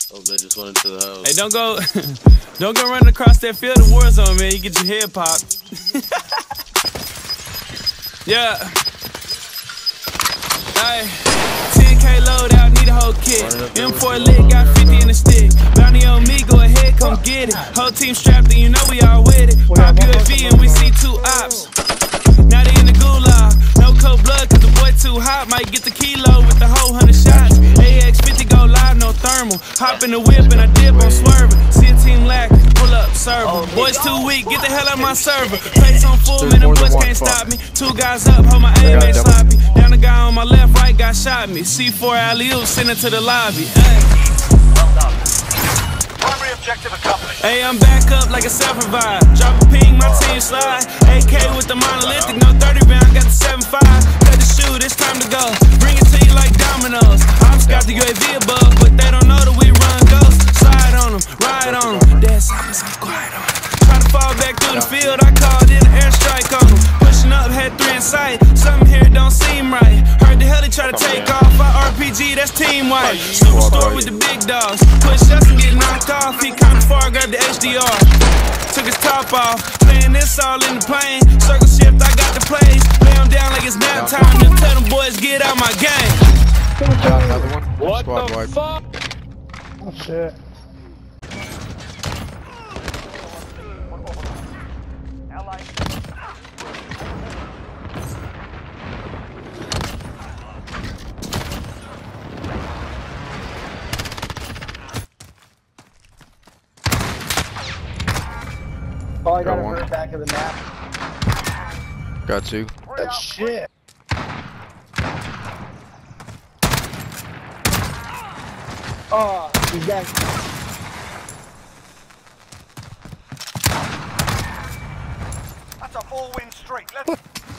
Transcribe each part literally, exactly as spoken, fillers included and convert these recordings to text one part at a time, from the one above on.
Oh, they just went into the house. Hey, don't go, don't go running across that field of war zone, man. You get your head popped. Yeah. Hey, ten K load out, need a whole kit. M four lit, got fifty in the stick. Bounty on me, go ahead, come get it. Whole team strapped, and you know we all with it. Pop U A V and we see two ops. Now they in the gulag. No cold blood, cause the boy too hot. Might get the kilo with the whole hundred shots. A X fifty go live, no thermal. Hop in the whip and I dip, I'm swerving. See a team lacking, pull up, serve em. Boys too weak, get the hell out my server. Plates on full, man, them boys can't stop me. Two guys up, hold my aim ain't sloppy. Down the guy on my left, right, got shot me. C four alley-oop, send it to the lobby. Ay. Hey, I'm back up like a self-revive. Drop a ping, my team slide. A K with the monolithic, no thirty round, got the seven five. Cut the shoot, it's time to go. Bring it to you like dominoes. Ops got the U A V above, but they don't know that we run ghosts. Slide on them, ride on them. Dead silence, I'm quiet on them. Try to fall back through the field, I called in an airstrike on them. Pushing up, had three in sight. Something here don't seem right. Heard the hell they try to take off. Our R P G, that's team white. Superstore with the big dogs. Push us and get knocked off. He come far, grab the H D R. Took his top off. Playing this all in the plane. Circle shift, I got the plays. Lay him down like it's nap time. Just tell them boys, get out my game. What the fuck? Oh shit. Oh, I got, got a bird back of the map. Got two. That shit. Oh, he's got. That's a four-win streak. Let's.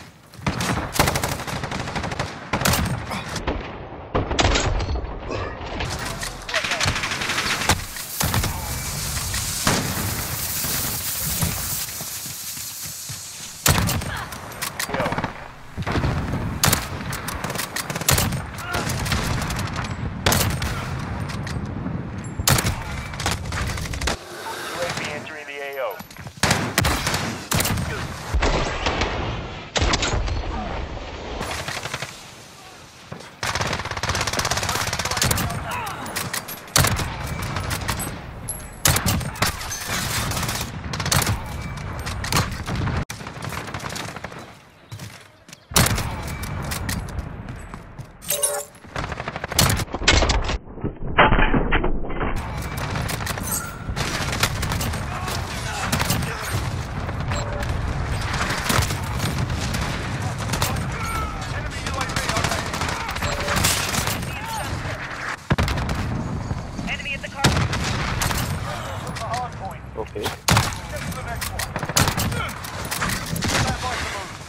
Okay. Get to the next one. Stand by to move.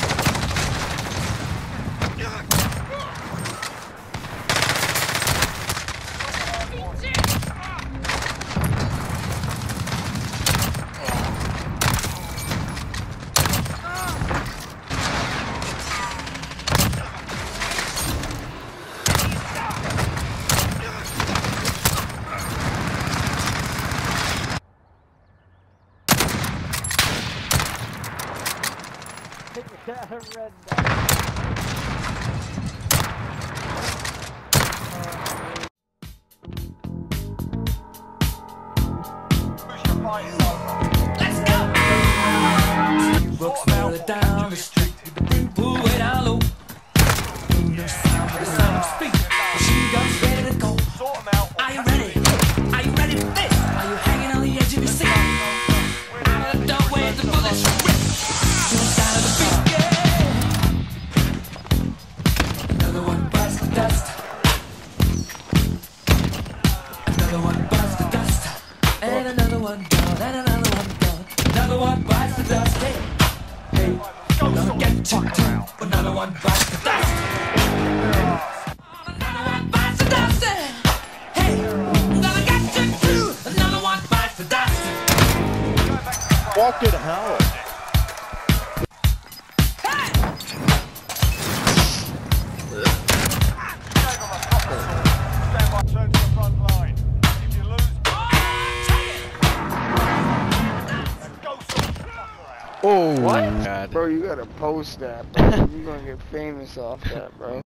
Red Let's go! You walk slowly down the street, pull way down low. Ain't no sound but the sound of speak. Machine guns ready to go. Are you ready? Are you ready for this? Are you hanging on the edge of your seat? Out of the doorway, the bullets rip. To the sound of the beat, yeah. Another one bites the dust. Another one bites the dust. And another one down, and another one down. Another one bites the dust. Hey, hey, gonna get you too. Another one bites the dust. Another one bites the dust. Hey, gonna get you too. Another one bites the dust. Fucking hell. Stand by, turn to the front line. Oh, what? God. Bro, you gotta post that, bro. You're gonna get famous off that, bro.